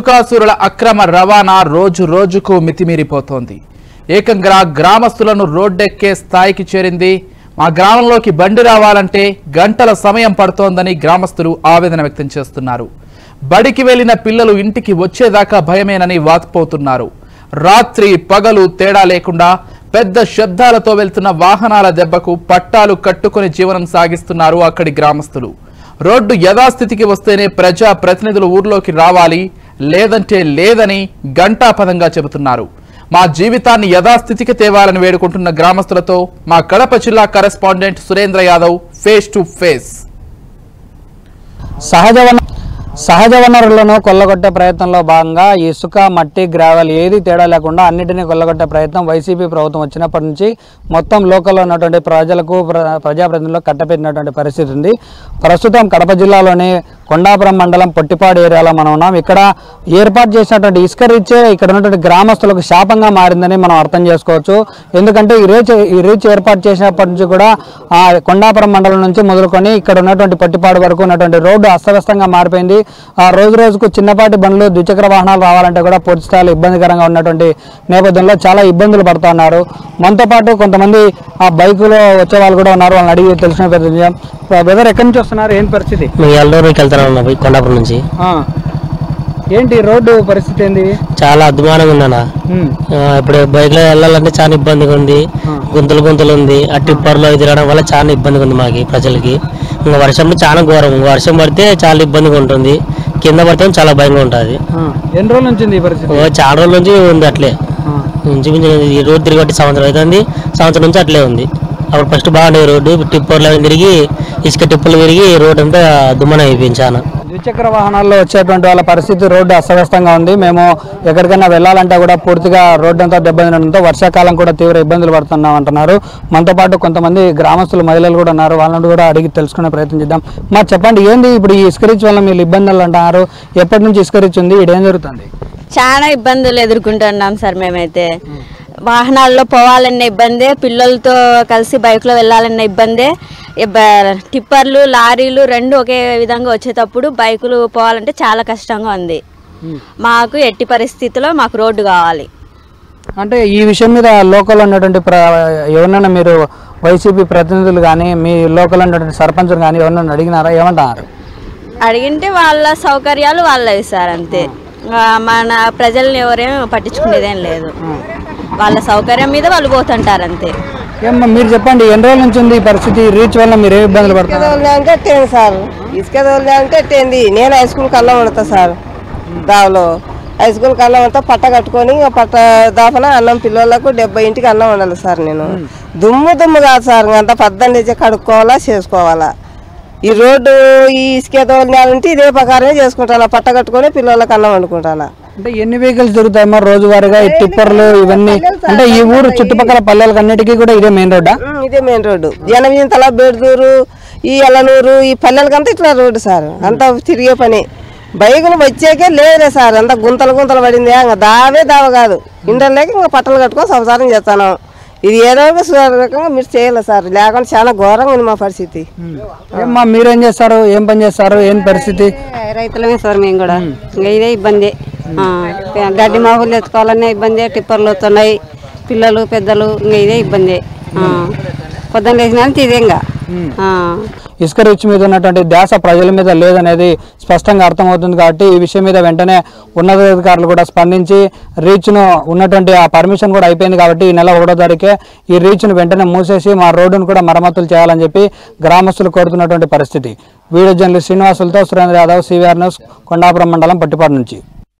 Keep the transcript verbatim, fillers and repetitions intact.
ఇసుకాసురుల అక్రమ రవాణా రోజు రోజుకు మితిమీరిపోతోంది. ఏకంగా గ్రామస్తులను రోడ్డెక్కే స్థాయికి చేరింది. మా గ్రామంలోకి బండి రావాలంటే గంటల సమయం పడుతోందని గ్రామస్తులు ఆవేదన వ్యక్తం చేస్తున్నారు. బడికి వెళ్లిన పిల్లలు ఇంటికి వచ్చేదాకా భయమేనని వాపోతున్నారు. రాత్రి పగలు తేడా లేకుండా పెద్ద శబ్దాలతో వెళ్తున్న వాహనాల దెబ్బకు పట్టాలు కట్టుకుని జీవనం సాగిస్తున్నారు అక్కడి గ్రామస్తులు. రోడ్డు యథాస్థితికి వస్తేనే ప్రజా ప్రతినిధులు ఊర్లోకి రావాలి, లేదంటే లేదని ఘంటాపథంగా చెబుతున్నారు. మా జీవితాన్ని యథాస్థితికి తేవాలని వేడుకుంటున్న గ్రామస్తులతో మా కడప జిల్లా correspondent Surendra Yadav face to face. సహజ సహజ వనరులను కొల్లగొట్టే ప్రయత్నంలో భాగంగా ఇసుక, మట్టి, గ్రావెల్ ఏది తేడా లేకుండా అన్నింటినీ కొల్లగొట్టే ప్రయత్నం వైసీపీ ప్రభుత్వం వచ్చినప్పటి నుంచి మొత్తం లోకల్లో ఉన్నటువంటి ప్రజలకు ప్రజాప్రతినిధులకు కట్టపెట్టినటువంటి పరిస్థితి ఉంది. ప్రస్తుతం కడప జిల్లాలోని కొండాపురం మండలం పొట్టిపాడు ఏరియాలో మనం ఉన్నాం. ఇక్కడ ఏర్పాటు చేసినటువంటి ఇసుక రీచే ఇక్కడ ఉన్నటువంటి గ్రామస్తులకు శాపంగా మారిందని మనం అర్థం చేసుకోవచ్చు. ఎందుకంటే ఈ రీచ్ ఈ రీచ్ ఏర్పాటు చేసినప్పటి నుంచి కూడా ఆ కొండాపురం మండలం నుంచి మొదలుకొని ఇక్కడ ఉన్నటువంటి పొట్టిపాడు వరకు ఉన్నటువంటి రోడ్డు అస్తవ్యస్తంగా మారిపోయింది. ఆ రోజు రోజుకు చిన్నపాటి బండ్లు, ద్విచక్ర వాహనాలు రావాలంటే కూడా పూర్తి స్థాయిలో ఇబ్బందికరంగా ఉన్నటువంటి నేపథ్యంలో చాలా ఇబ్బందులు పడుతున్నారు. మనతో పాటు కొంతమంది ఆ బైకులో వచ్చే వాళ్ళు కూడా ఉన్నారు. వాళ్ళని అడిగి తెలిసిన పరిస్థితి. బ్రదర్, ఎక్కడి నుంచి వస్తున్నారు? ఏం పరిస్థితి? కొండాపురం నుంచి. ఏంటి రోడ్డు పరిస్థితి ఏంది? చాలా అద్భుతంగా ఉందన్న. ఇప్పుడు బైక్ లో వెళ్ళాలంటే చాలా ఇబ్బందిగా ఉంది. గుంతలు గుంతలు ఉంది. ఆ టిప్పర్లో తిరగడం వల్ల చాలా ఇబ్బందిగా ఉంది మాకి ప్రజలకి. ఇంకా వర్షంలో చాలా ఘోరం. వర్షం పడితే చాలా ఇబ్బందిగా ఉంటుంది. కింద పడితే చాలా భయంగా ఉంటుంది. ఎన్ని రోజుల నుంచి పరిస్థితి? చాలా రోజుల నుంచి ఉంది అట్లే. ఈ రోడ్డు తిరిగి సంవత్సరం అవుతుంది. సంవత్సరం నుంచి అట్లే ఉంది. అప్పుడు ఫస్ట్ బాగుండేది రోడ్డు. టిప్పర్లో తిరిగి ఇసుక టిప్పులు తిరిగి రోడ్ అంతా దుమ్మన అయిపోయింది. చాలా ద్విచక్ర వాహనాల్లో వచ్చేటువంటి వాళ్ళ పరిస్థితి రోడ్డు అస్తవ్యస్తంగా ఉంది. మేము ఎక్కడికైనా వెళ్ళాలంటే కూడా పూర్తిగా రోడ్డు అంతా దెబ్బతినడంతో వర్షాకాలం కూడా తీవ్ర ఇబ్బందులు పడుతున్నాం అంటున్నారు. మనతో పాటు కొంతమంది గ్రామస్తులు, మహిళలు కూడా ఉన్నారు. వాళ్ళని కూడా అడిగి తెలుసుకునే ప్రయత్నం చేద్దాం. మా చెప్పండి, ఏంది ఇప్పుడు ఈ ఇసుక రీచ్ వల్ల మీరు ఇబ్బందులు అంటున్నారు? ఎప్పటి నుంచి ఇసుక రీచ్ ఉంది? ఇదేం జరుగుతుంది? చాలా ఇబ్బందులు ఎదుర్కొంటున్నాం సార్. మేమైతే వాహనాల్లో పోవాలన్న ఇబ్బందే, పిల్లలతో కలిసి బైక్లో వెళ్ళాలన్న ఇబ్బందే. టిప్పర్లు, లారీలు రెండు ఒకే విధంగా వచ్చేటప్పుడు బైకులు పోవాలంటే చాలా కష్టంగా ఉంది. మాకు ఎట్టి పరిస్థితిలో మాకు రోడ్డు కావాలి. అంటే ఈ విషయం మీద లోకల్ ఉన్నటువంటి ఎవరినైనా మీరు వైసీపీ ప్రతినిధులు కానీ మీ లోకల్ ఉన్నటువంటి సర్పంచులు కానీ ఎవరినైనా అడిగినారా? ఏమంటారు? అడిగింటే వాళ్ళ సౌకర్యాలు వాళ్ళవి సార్, అంతే. మన ప్రజల్ని ఎవరేం పట్టించుకునేదేం లేదు. వాళ్ళ సౌకర్యం మీద వాళ్ళు పోతుంటారు, అంతే. ఏమ్మా మీరు చెప్పండి, ఎన్ని రోజుల నుంచి ఉంది ఈ పరిస్థితి? రీచ్ వల్ల మీరు ఏ ఇబ్బందులు పడతారు? అంటే సార్ ఇసుక అంటే ఎట్టేంది. నేను హై స్కూల్ కల్లా వండుతా సార్. దావలో హై స్కూల్ కల్లా వండుతా. పట్ట కట్టుకొని పట్ట దాపన అన్నం పిల్లలకు డెబ్బై ఇంటికి అన్నం వండాలి సార్. నేను దుమ్ము దుమ్ము కాదు సార్. అంతా పద్దెనిమిది నుంచి కడుక్కోవాలా, చేసుకోవాలా. ఈ రోడ్డు ఈ ఇసుక తోలినాలంటే ఇదే ప్రకారమే చేసుకుంటాను. పట్ట కట్టుకొని పిల్లలకు అన్నం వండుకుంటాను. అంటే ఎన్ని వెహికల్స్ దొరుకుతాయమ్మా రోజువారీగా? ఈ టిప్పర్లు ఇవన్నీ అంటే ఈ ఊరు చుట్టుపక్కల పల్లెలకు అన్నిటికీ కూడా ఇదే మెయిన్ రోడ్డా? ఇదే మెయిన్ రోడ్డు. జనవింతల, బేడుదూరు, ఈ ఎల్లనూరు, ఈ పల్లెలకంతా ఇట్లా రోడ్డు సార్. అంతా తిరిగే పని. బైకులు వచ్చాకే లేదులే సార్. అంతా గుంతలు గుంతలు పడింది. ఇంకా దావే దావ కాదు. ఇంటర్లేక ఇంకా పట్టలు కట్టుకొని సంసారం చేస్తాను. ఇది ఏదో రకంగా మీరు చేయాలి సార్, లేకుండా చాలా ఘోరంగా ఉంది మా పరిస్థితి. ఏమ్మా మీరేం చేస్తారు? ఏం పని చేస్తారు? ఏం పరిస్థితి? రైతులమే సార్ మేము కూడా. ఇంకా ఇదే ఇబ్బంది. గడ్డి మాగులు ఎత్తుకోవాలనే ఇబ్బంది. టిప్పర్లు వస్తున్నాయి. పిల్లలు పెద్దలు ఇంకా ఇదే ఇబ్బంది. పొద్దున్న లేచిన ఇదే. ఇంకా ఇసుక రీచ్ మీద ఉన్నటువంటి ధ్యాస ప్రజల మీద లేదనేది స్పష్టంగా అర్థమవుతుంది. కాబట్టి ఈ విషయం మీద వెంటనే ఉన్నతాధికారులు కూడా స్పందించి రీచ్ను ఉన్నటువంటి ఆ పర్మిషన్ కూడా అయిపోయింది కాబట్టి ఈ నెల ఒకటో తారీఖే ఈ రీచ్ను వెంటనే మూసేసి మా రోడ్డును కూడా మరమ్మతులు చేయాలని చెప్పి గ్రామస్తులు కోరుతున్నటువంటి పరిస్థితి. వీడియో జర్నలిస్ట్ శ్రీనివాసులతో సురేంద్ర యాదవ్, సివిఆర్ న్యూస్, కొండాపురం మండలం, పట్టిపాడు నుంచి.